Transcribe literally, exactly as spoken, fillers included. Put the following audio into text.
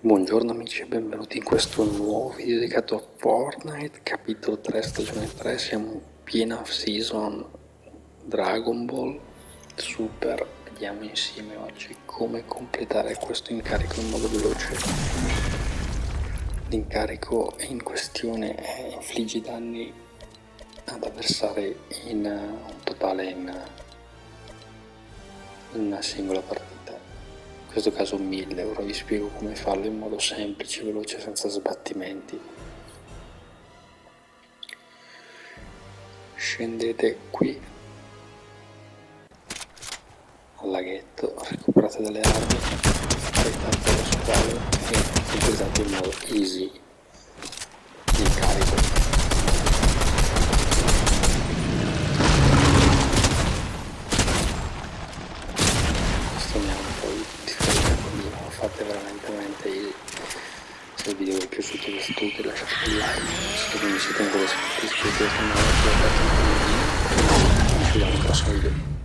Buongiorno amici e benvenuti in questo nuovo video dedicato a Fortnite, capitolo tre, stagione tre. Siamo in piena season Dragon Ball Super. Vediamo insieme oggi come completare questo incarico in modo veloce. L'incarico in questione è infliggi danni ad avversari in un totale in, in una singola partita. In questo caso mille. Ora vi spiego come farlo in modo semplice, veloce, senza sbattimenti. Scendete qui al laghetto, recuperate delle armi, affrettate lo squalo e completate in modo easy il carico. Fate veramente veramente easy. Se il video vi è piaciuto vi istruite, lasciate un like, se non siete ancora iscritti iscrivetevi al canale e attivate la campanellina. Ci vediamo al prossimo video.